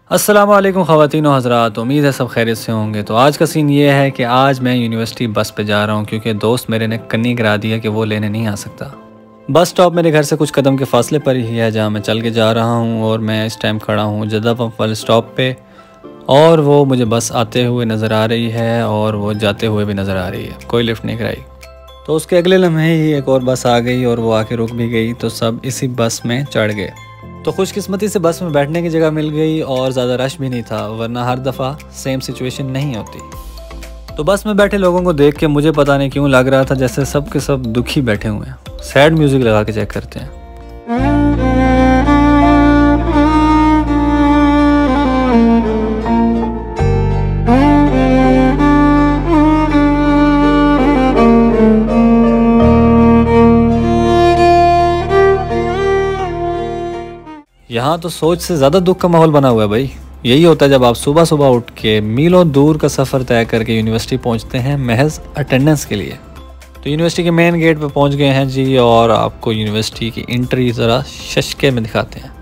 अस्सलाम वालेकुम ख़वातीन और हज़रात, उम्मीद है सब खैरियत से होंगे। तो आज का सीन ये है कि आज मैं यूनिवर्सिटी बस पे जा रहा हूँ क्योंकि दोस्त मेरे ने कन्नी करा दिया कि वो लेने नहीं आ सकता। बस स्टॉप मेरे घर से कुछ कदम के फासले पर ही है जहाँ मैं चल के जा रहा हूँ और मैं इस टाइम खड़ा हूँ जद्दा पंप वाले स्टॉप पे और वो मुझे बस आते हुए नज़र आ रही है और वो जाते हुए भी नज़र आ रही है। कोई लिफ्ट नहीं कराई। तो उसके अगले लम्हे ही एक और बस आ गई और वो आके रुक भी गई, तो सब इसी बस में चढ़ गए। तो खुशकिस्मती से बस में बैठने की जगह मिल गई और ज़्यादा रश भी नहीं था, वरना हर दफ़ा सेम सिचुएशन नहीं होती। तो बस में बैठे लोगों को देख के मुझे पता नहीं क्यों लग रहा था जैसे सब के सब दुखी बैठे हुए हैं। सैड म्यूज़िक लगा के चेक करते हैं। यहाँ तो सोच से ज़्यादा दुख का माहौल बना हुआ है भाई। यही होता है जब आप सुबह सुबह उठ के मीलों दूर का सफ़र तय करके यूनिवर्सिटी पहुँचते हैं महज अटेंडेंस के लिए। तो यूनिवर्सिटी के मेन गेट पे पहुँच गए हैं जी और आपको यूनिवर्सिटी की एंट्री ज़रा शशके में दिखाते हैं।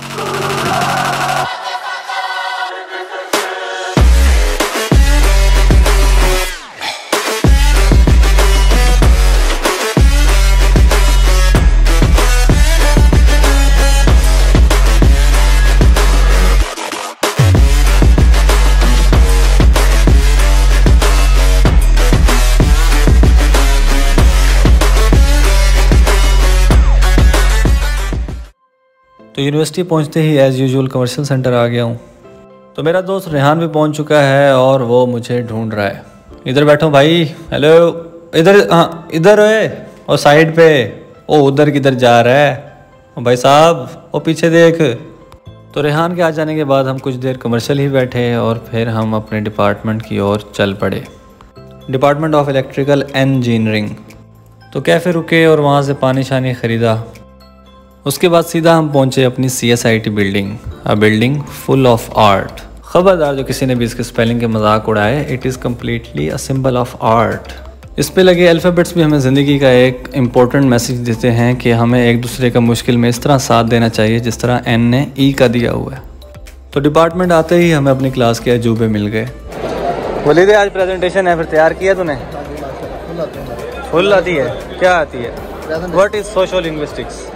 तो यूनिवर्सिटी पहुंचते ही एज़ यूजुअल कमर्शियल सेंटर आ गया हूं। तो मेरा दोस्त रेहान भी पहुंच चुका है और वो मुझे ढूंढ रहा है। इधर बैठो भाई, हेलो, इधर, हाँ इधर है और साइड पे। ओ उधर किधर जा रहा है ओ भाई साहब, ओ पीछे देख। तो रेहान के आ जाने के बाद हम कुछ देर कमर्शियल ही बैठे और फिर हम अपने डिपार्टमेंट की ओर चल पड़े, डिपार्टमेंट ऑफ इलेक्ट्रिकल इंजीनियरिंग। तो कैफ़े रुके और वहाँ से पानी शानी ख़रीदा। उसके बाद सीधा हम पहुंचे अपनी CSIT building, a building full of art. खबरदार जो किसी ने भी इसके स्पेलिंग के मजाक उड़ाए, it is completely a symbol of art. इस पे लगे अल्फ़ाबेट्स भी हमें ज़िंदगी का एक इम्पोर्टेंट मैसेज देते हैं कि हमें एक दूसरे का मुश्किल में इस तरह साथ देना चाहिए जिस तरह N ने E का दिया हुआ है। तो डिपार्टमेंट आते ही हमें अपनी क्लास के अजूबे मिल गए। बोली दे आज प्रेजेंटेशन है, फिर तैयार किया तूने? फुल आती है? क्या आती है? What is social linguistics?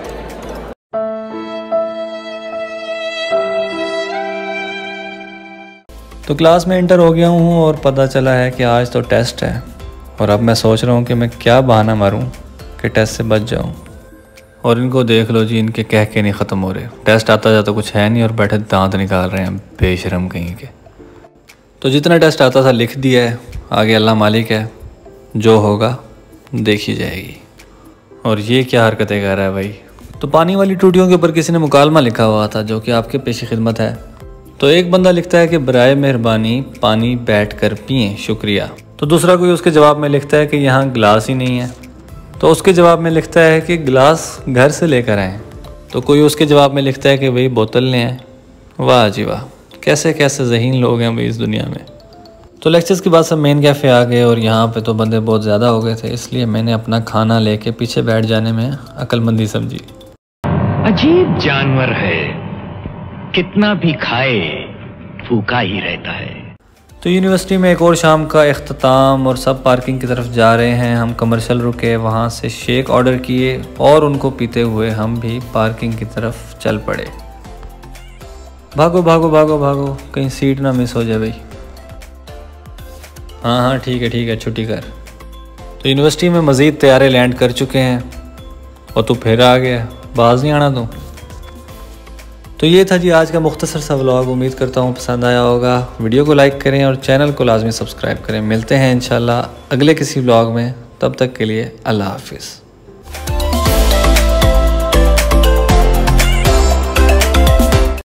तो क्लास में इंटर हो गया हूँ और पता चला है कि आज तो टेस्ट है और अब मैं सोच रहा हूँ कि मैं क्या बहाना मारूँ कि टेस्ट से बच जाऊँ। और इनको देख लो जी, इनके कह के नहीं ख़त्म हो रहे। टेस्ट आता जाता कुछ है नहीं और बैठे दांत निकाल रहे हैं बेशरम कहीं के। तो जितना टेस्ट आता था लिख दिया है, आगे अल्लाह मालिक है, जो होगा देखी जाएगी। और ये क्या हरकतें कर रहा है भाई। तो पानी वाली टूटियों के ऊपर किसी ने मुकालमा लिखा हुआ था जो कि आपके पेश खिदमत है। तो एक बंदा लिखता है कि बराए मेहरबानी पानी बैठकर पिएं, शुक्रिया। तो दूसरा कोई उसके जवाब में लिखता है कि यहाँ गिलास ही नहीं है। तो उसके जवाब में लिखता है कि गिलास घर से लेकर आएँ। तो कोई उसके जवाब में लिखता है कि भाई बोतल ले आएँ। वाह जी वाह, कैसे कैसे ज़हीन लोग हैं भाई इस दुनिया में। तो लेक्चर्स के बाद सब मेन कैफ़े आ गए और यहाँ पे तो बंदे बहुत ज़्यादा हो गए थे, इसलिए मैंने अपना खाना लेके पीछे बैठ जाने में अक्लमंदी समझी। अजीब जानवर है, कितना भी खाए भूखा ही रहता है। तो यूनिवर्सिटी में एक और शाम का इख्तिताम और सब पार्किंग की तरफ जा रहे हैं। हम कमर्शियल रुके, वहाँ से शेक ऑर्डर किए और उनको पीते हुए हम भी पार्किंग की तरफ चल पड़े। भागो भागो भागो भागो, कहीं सीट ना मिस हो जाए भाई। हाँ ठीक है छुट्टी कर। तो यूनिवर्सिटी में मज़ीद तैयारे लैंड कर चुके हैं और तू फिर आ गया, बाज नहीं आना तू। तो ये था जी आज का मुख्तसर सा व्लॉग। उम्मीद करता हूँ पसंद आया होगा। वीडियो को लाइक करें और चैनल को लाजमी सब्सक्राइब करें। मिलते हैं इंशाल्लाह अगले किसी व्लॉग में, तब तक के लिए अल्लाह हाफिज़।